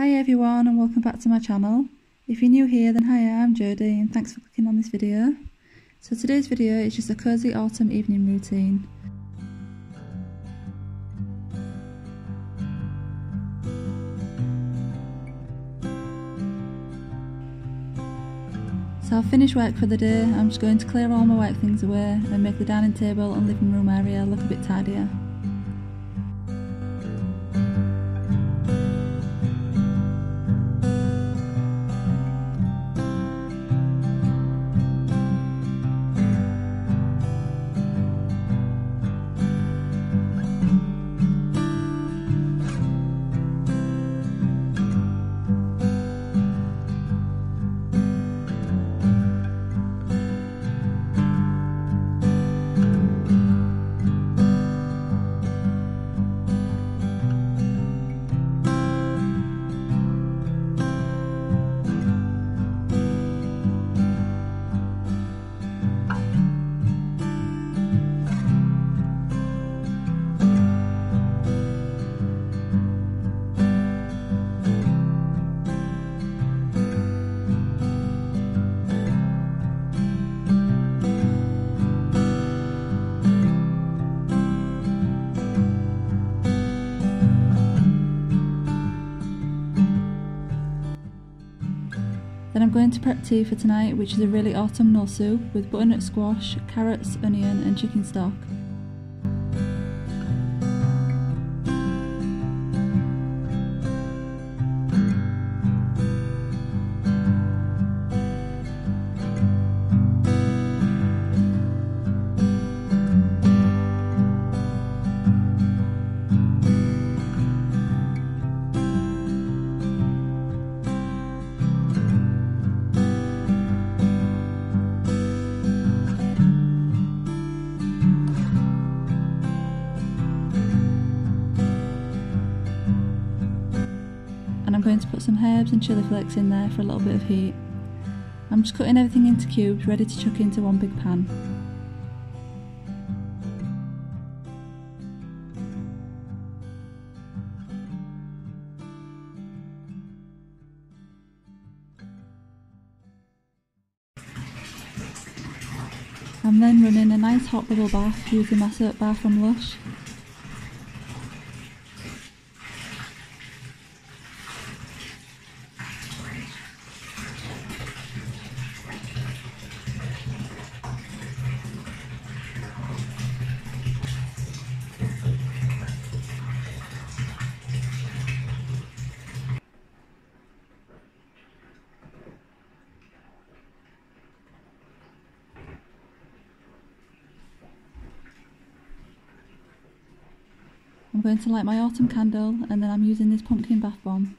Hi everyone and welcome back to my channel. If you're new here then hi, I'm Jodie and thanks for clicking on this video. So today's video is just a cosy autumn evening routine. So I've finished work for the day. I'm just going to clear all my work things away and make the dining table and living room area look a bit tidier. Then I'm going to prep tea for tonight, which is a really autumnal soup with butternut squash, carrots, onion and chicken stock. And I'm going to put some herbs and chilli flakes in there for a little bit of heat. I'm just cutting everything into cubes ready to chuck into one big pan. I'm then running a nice hot bubble bath using my soap bar from Lush. I'm going to light my autumn candle and then I'm using this pumpkin bath bomb.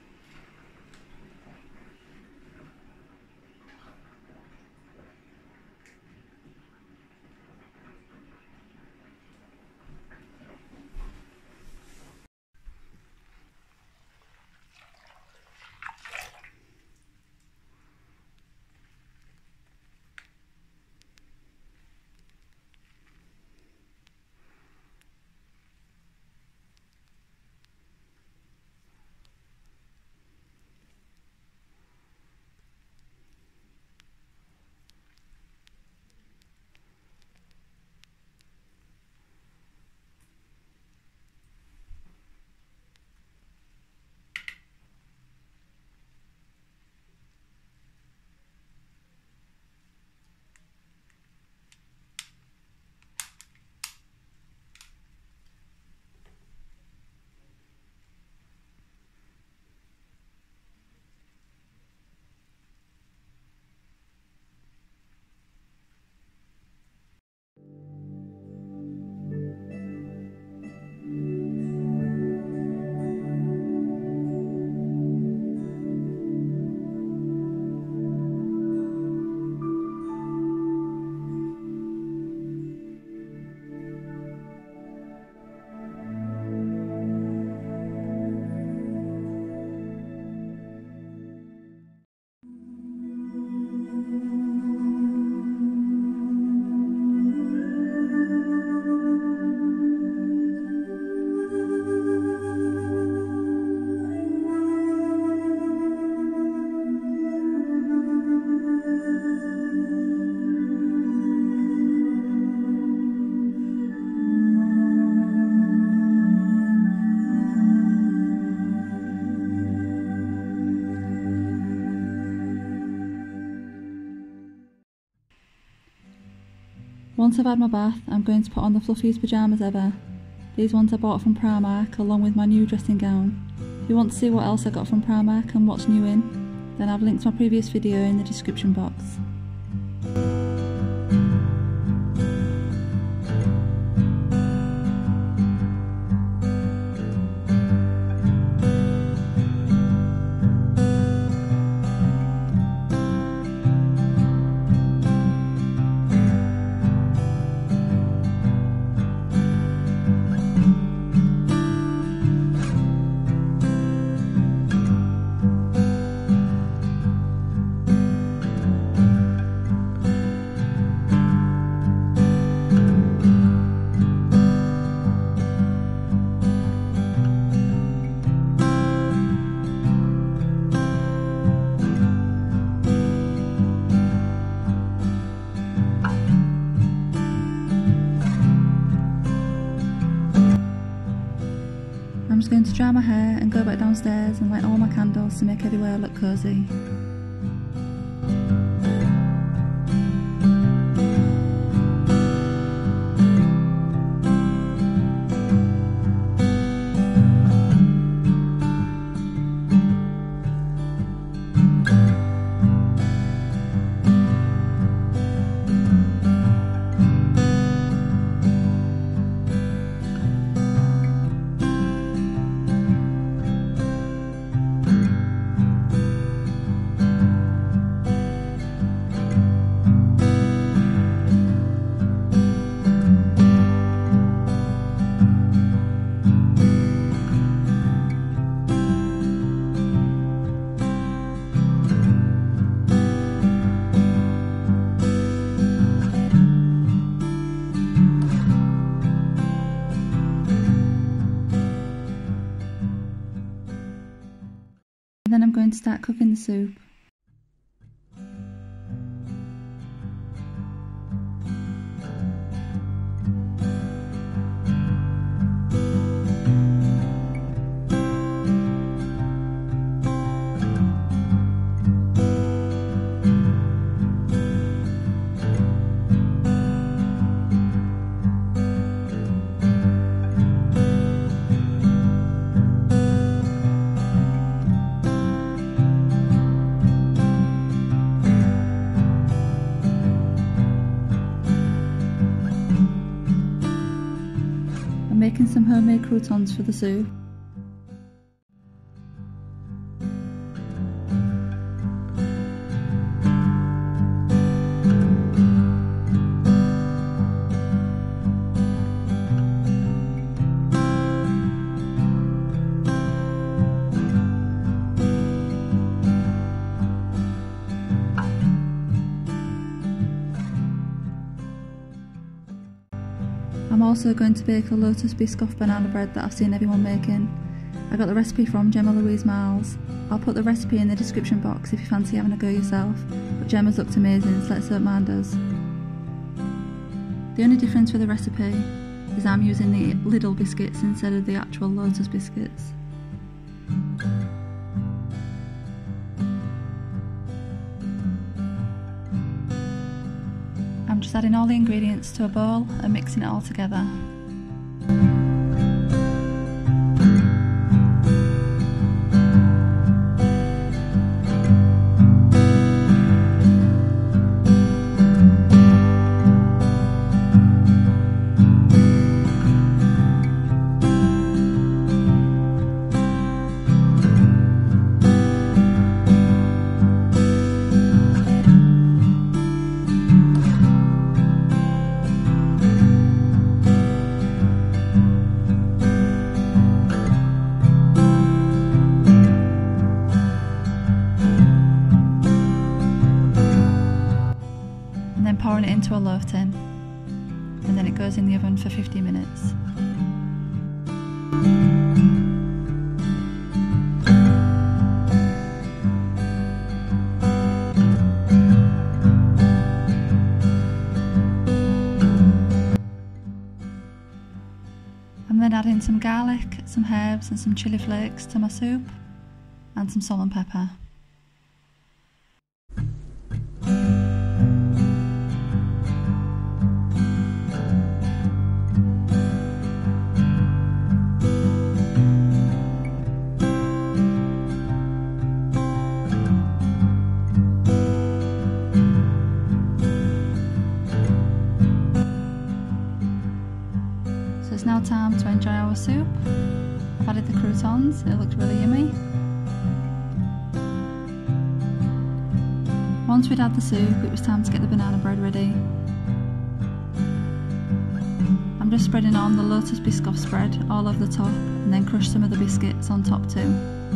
Once I've had my bath, I'm going to put on the fluffiest pyjamas ever. These ones I bought from Primark along with my new dressing gown. If you want to see what else I got from Primark and what's new in, then I've linked my previous video in the description box. I'm just going to dry my hair and go back downstairs and light all my candles to make everywhere look cosy. Then I'm going to start cooking the soup. Making some homemade croutons for the soup. I'm also going to bake a lotus Biscoff banana bread that I've seen everyone making. I got the recipe from Gemma Louise Miles. I'll put the recipe in the description box if you fancy having a go yourself, but Gemma's looked amazing, so let's hope mine does. The only difference with the recipe is I'm using the Lidl biscuits instead of the actual lotus biscuits. I'm just adding all the ingredients to a bowl and mixing it all together. Pouring it into a loaf tin, and then it goes in the oven for 50 minutes. I'm then adding some garlic, some herbs and some chilli flakes to my soup, and some salt and pepper. added the croutons. It looked really yummy. Once we'd had the soup, it was time to get the banana bread ready. I'm just spreading on the Lotus Biscoff Spread all over the top and then crush some of the biscuits on top too.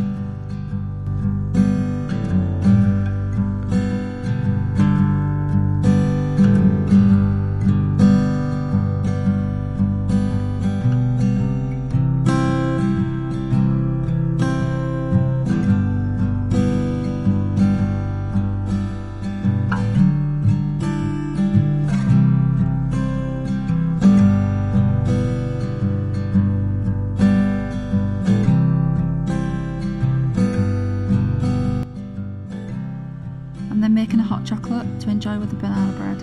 I'm then making a hot chocolate to enjoy with the banana bread.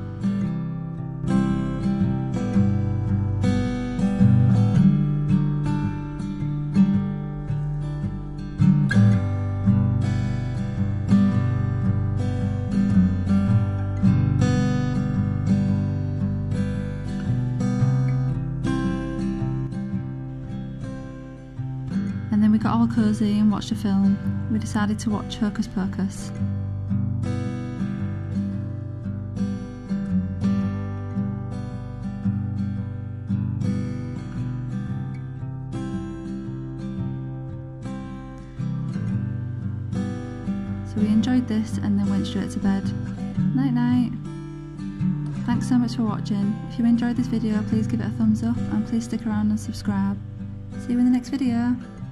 And then we got all cosy and watched a film. We decided to watch Hocus Pocus. So we enjoyed this and then went straight to bed. Night night. Thanks so much for watching. If you enjoyed this video, please give it a thumbs up and please stick around and subscribe. See you in the next video.